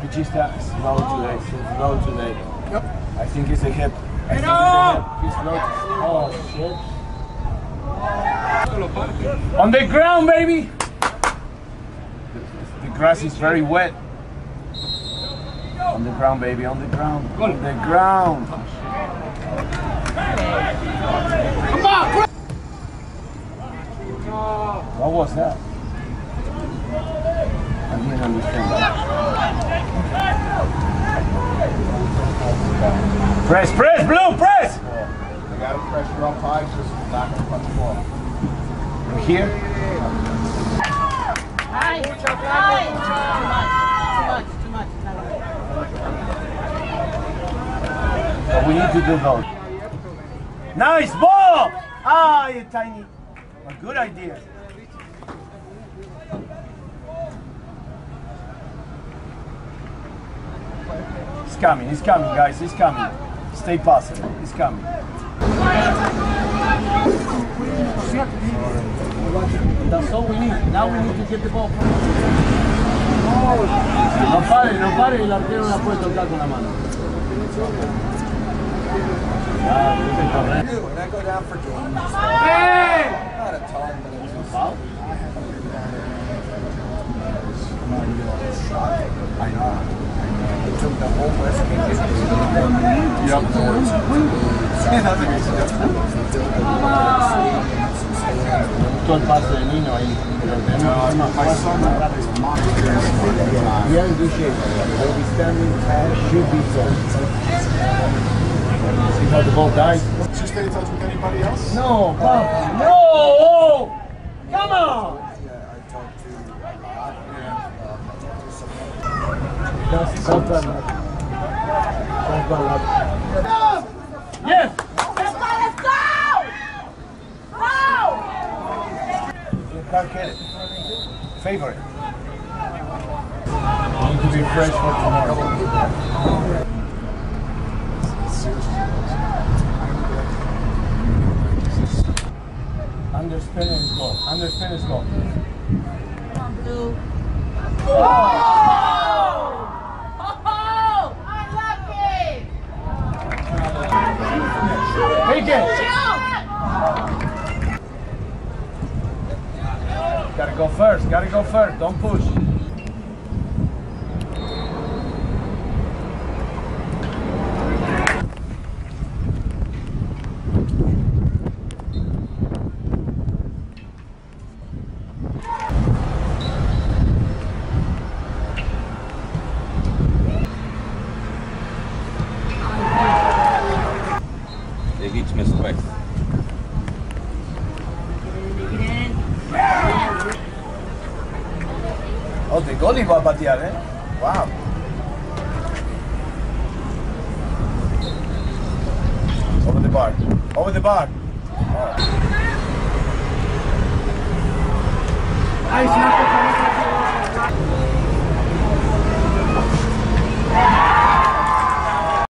Pugista, slow today, slow today. Yep. I think it's a hip. He's slow. Oh, shit. On the ground, baby! The grass is very wet. On the ground, baby, on the ground. On the ground. Come on! What was that? I didn't understand that. Press, press, Blue, press! You got to pressure up high so it's not going to punch the ball. Here? Too much. But we need to do those. Nice ball! Ah, you tiny. A good idea. He's coming, guys, he's coming. Stay positive, he's coming. That's all we need. Now we need to get the ball. No pare, y el arquero la puede tocar con la mano. When I go down for games, not a ton, but it's just foul. I know. They took the whole West King. Yep. Todo el pase de Nino ahí. Yeah, in good shape. He'll be standing, should be so. See how the ball dies? Did you stay in touch with anybody else? No, Papa, no! Come on! Yeah, I talked to a lot. That's so bad. Yes! Let's go! You can't get it. Favorite. Need to be fresh for tomorrow. Underspin and go. Underspin and go. Come on, Blue. Oh! Unlucky! Take it! Gotta go first, don't push. They've each missed twice. Oh, the goalie va a patear, eh? Wow. Over the bar. Over the bar. Oh. Nice.